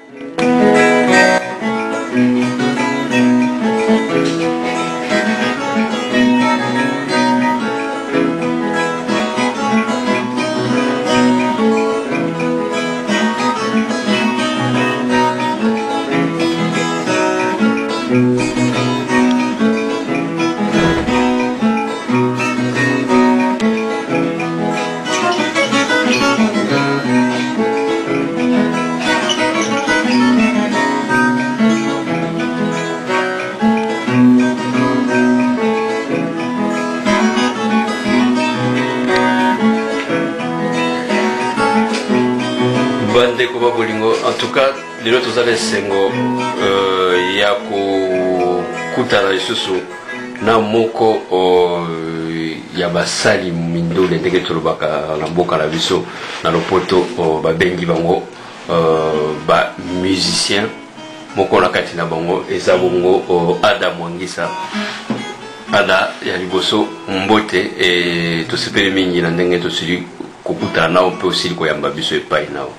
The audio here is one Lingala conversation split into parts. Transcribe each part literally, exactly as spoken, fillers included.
En tout cas, les autres allaient sengo ya kutana isusu na moko ya basali mindole ndenge tolobaka na mboka na biso na lopoto babengi bango ba musicien moko na kati na bango eza bongo Ada Mwangisa. Ada ya liboso mbote e tosepeli mingi na ndenge tosili kokutana nao mpe osili koyamba biso epai nao.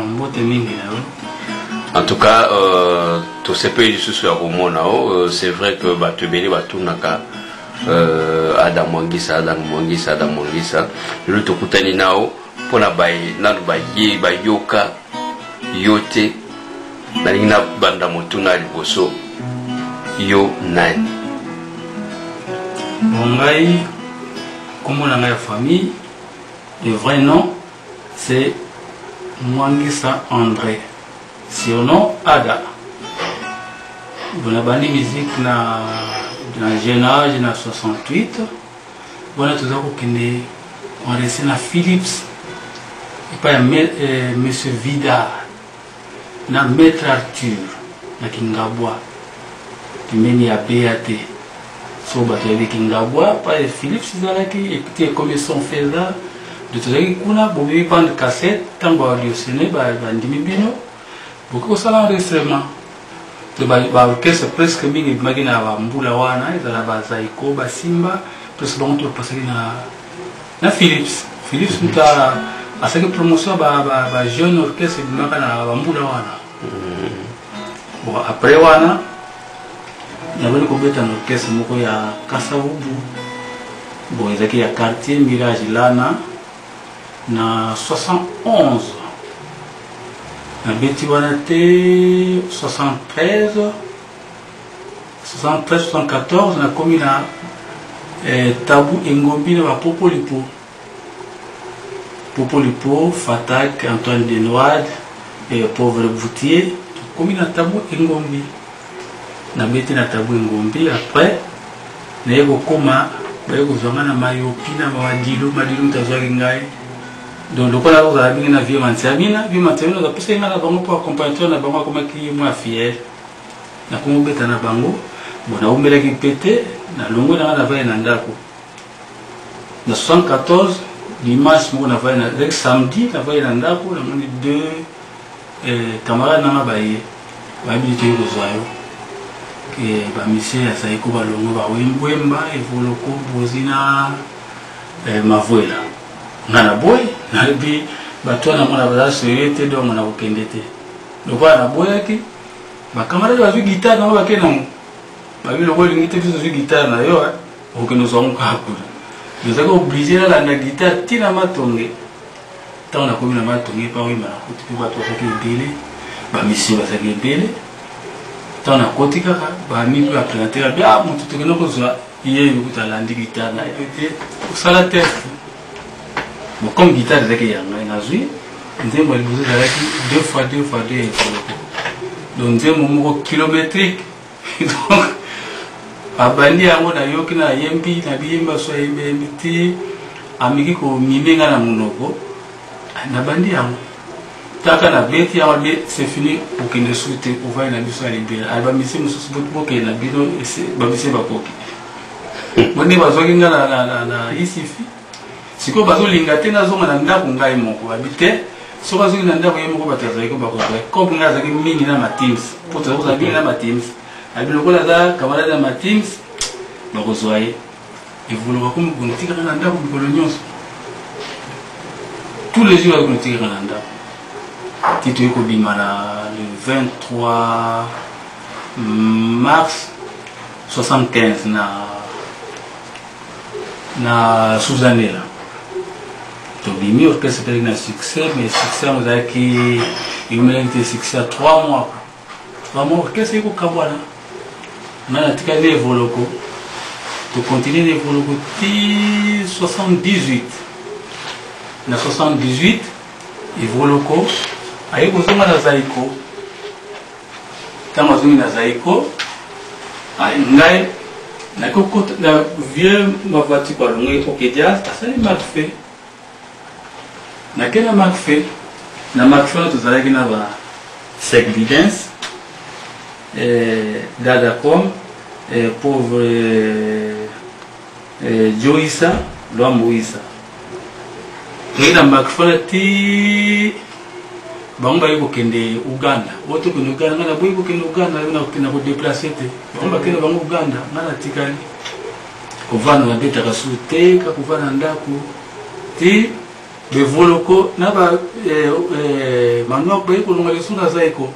En tout cas, euh, tout ce pays du sous euh, c'est vrai que Batubeli Batunaka Ada Mwangisa, Ada Mwangisa, Ada Mwangisa, le Tokutani Nao, pour la baye, nan baye, bayoka, yote, nanina banda motuna liboso, yo nani. Mongai, comme on a la famille, le vrai nom, c'est Mwangisa André. Surnom Ada. Bon, la musique na na jeune âge na soixante-huit. Bon, tout ça on reste na Philips. Et pas monsieur Vidal. Na maître Arthur na Kingabwa. Qui mène à B A T. So bato ya Kingabwa pas Philips zalaki écouter comme son faisait de tout ça kuna bobi pan cassette tango auditionné ba bandimi bino. Beaucoup de enregistrement. L'orchestre presque mingi magina wa mbula wana izala bazaiko basimba presque bon tout passer na na Philips. Philips muta asake promotion ba ba, ba jeune orchestre magana wa mbula wana. Bon après wana yabali ko beta orchestre moko ya Kasavubu. Bon ezaki ya quartier Mirage Lana na soixante et onze. La Betty Wanate soixante-treize, soixante-treize, soixante-quatorze, on a commis la Tabou Ngombi na Popolipo. Popolipo, Fatak, Antoine Denoide et Pauvre Boutier, commis la Tabou Ngombi. Na Betty na Tabou Ngombi, après, na yego koma, ba yego zonga na mayopi na mawadilo, madilo mtazwaki ngai. Donc le collègue vous a bien la vie mantiamina, vie mantiamina, vous a poussé à la banque pour accompagner la banque comme qui est moins fier. Na comme bête na bango, bon na umbele qui pété, na longo na na vaille na ndako. Na soixante-quatorze dimanche mo na vaille na le samedi na vaille na ndako, na moni deux camarades na baye. Ba habilité ko zoyo. Que ba monsieur ya saiko ba longo ba wembwemba evoloko bozina mavoela. Na boy na bi bato na mona bala soyete do mona okendete do ba na boy aki ba camarade ba guitare na ba kena ba bi loko lingite biso guitare na yo okeno so nka ku yo zako obligé na na guitare tina matonge tant na komina matonge pa wi ma kuti ba to saki bele ba misi ba saki bele tant na kotika ba mi ba planter ba mutu tukeno ko zo iye yukutala ndi guitare na ete sala test. Bon, comme guitare, c'est qu'il y a un azui, nous avons deux fois deux fois deux. Donc, nous avons un kilométrique. Donc, à Bandi, à mon aïe, qui n'a yembi, n'a bimba, soit yembi, amiki ko mimenga na monoko, na Bandi, à mon. Taka na beti, à mon c'est fini pour qu'il ne souhaite pour voir une ambition à libérer. Elle va misser, nous sommes beaucoup qu'il y a un bidon, et c'est babissé bapoki. Bon, nous avons na ici. Si vous avez un peu de temps, vous avez un peu de temps. Si vous avez un peu de temps, vous avez un peu de temps. Comme vous avez un peu de temps, vous avez un peu de temps. Vous avez un peu de temps. Vous avez un peu de temps. Vous avez et vous le comme vous tirez un peu de temps. Tous les jours, vous tirez un peu. titre eko bima na le vingt-trois mars soixante-quinze na na Suzanne là. Tobimi orchestre était un succès, mais succès nous a qui il m'a été succès à trois mois. Trois mois orchestre eko kabwana. Na tika ne voloko. Tu continues d'évoluer ti soixante-dix-huit. Na soixante-dix-huit, Evoloko, aye kozonga na Zaiko. Tama zongi na Zaiko, aye ngai na koko na vieux mavati kwa longue okedia, asali makfe. Na kena makfe, na makfe na tuzalaki na ba Sek Bidens, eh Dadacom, eh pauvre eh Joïssa, Luambo Issa. Ngina makfala ti bamba yuko kende Uganda. Wote kuna Uganda ngana boy yuko kende Uganda na kuna ko déplacer te. Bamba kende bango Uganda ngana tikali. Kovana na beta kasute ka kovana ndako. Ti bevoloko na ba eh eh manwa boy ko ngale sunga Zaiko.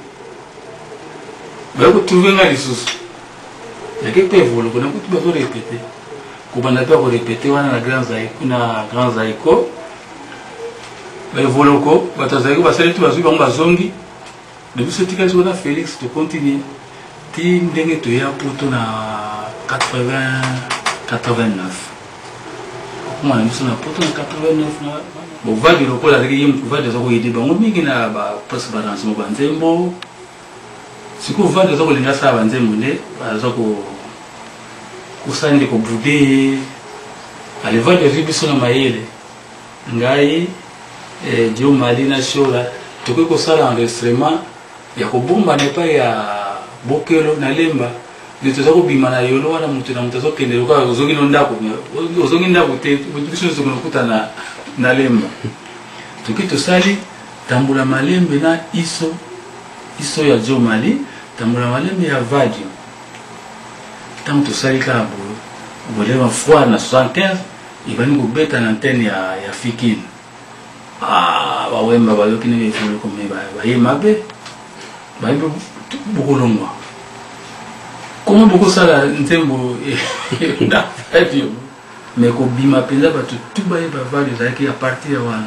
Ba ko trouver ngali susu. Yake pe voloko na ko tuba zo répéter. Ko banda pa ko répéter wana na grand Zaiko na grand Zaiko. Les voloko, batazaïko, basali tu bazui bango bazongi. Depuis ce tika sur Félix, tu continues. Ti ndenge tu ya poto na quatre-vingts quatre-vingt-neuf. Comment on a mis ça na poto na quatre-vingt-neuf na. Bon va de loko la rigi yim va de zoko yidi bango mingi na ba presse balance mo banzembo. Siku va de zoko linga sa banzembo ne, ba zoko kusande ko bude. Ale va de ribiso na mayele. Ngai et Dieu m'a dit na shola to ko sala enregistrement ya ko bomba ne pa ya bokelo na lemba de to ko bima na yolo wala mutu na mutu kende ko ozongi no ndako ozongi ndako te biso zo ko kutana na lemba to ki to sali tambula malembe na iso iso ya Dieu mali tambula malembe ya vadio tam to sali ka bo boleva froid na soixante-quinze ibani ko beta na antenne ya ya Fikine. Ah, bah ouais, bah bah donc il ne faut le comme bah bah il m'a bé, bah il beaucoup long. Comment beaucoup ça là, n'tembo et na radio, mais qu'on bima penda bah tout tout bah il va voir les acquis à partir voilà.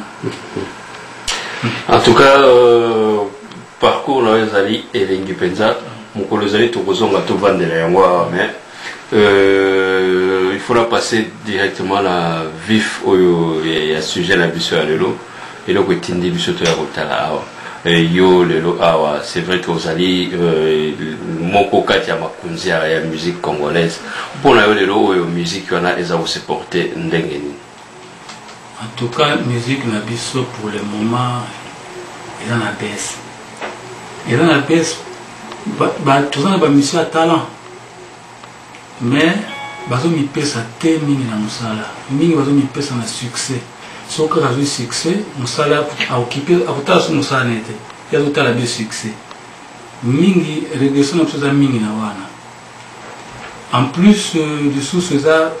En tout cas, euh, parcours là les alliés et les penza, mon collègue les alliés tout besoin à tout vendre les moi mais euh, il faut la passer directement à vif au et à sujet la biso à l'élo. Et donc, il y a c'est vrai que vous allez mon coca qui a ma kunzia la musique congolaise pour la musique qui a les a aussi porté ndengeni. En tout cas, musique na biso pour le moment il en a baisse. Il en a baisse. Bah tout ça na ba mission à talent. Mais bazo mi pesa te mingi na musala. Mingi bazo mi pesa na succès. Si on a eu succès, on s'est occupé à tout ce qu'on a été. Il y a tout à l'heure succès. Mingi, régression de choses à mingi na wana. En plus de sous ça,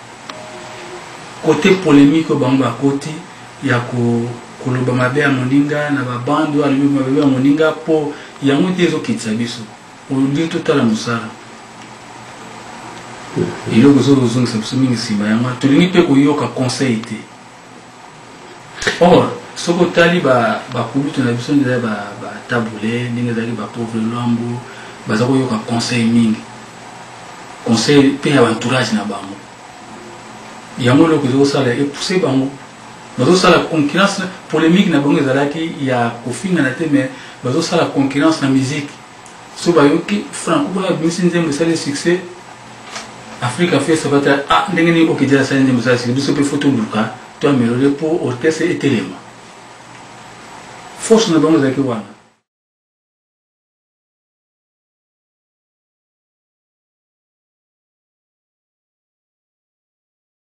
côté polémique au bamba côté, il y a ko koloba mabe ya moninga na ba bando alibi mabe ya moninga po ya ngote zo kitsabiso. On dit tout à la musala. Il y a des choses qui sont mingi simba ya ngwa. Tulini pe ko yoka conseil te. Or, ce que tu as dit, tu as besoin de tabouler, tu as besoin de pauvre lambo, tu as besoin de conseil. Conseil, tu as un entourage. Il y a un moment où tu as poussé. Tu as la concurrence polémique, il y a mais tu as la concurrence dans la musique. Si tu as un succès, Afrique a fait ça. Ah, tu as un succès. Tu as mélodie pour orchestre et téléma. Force n'a pas besoin de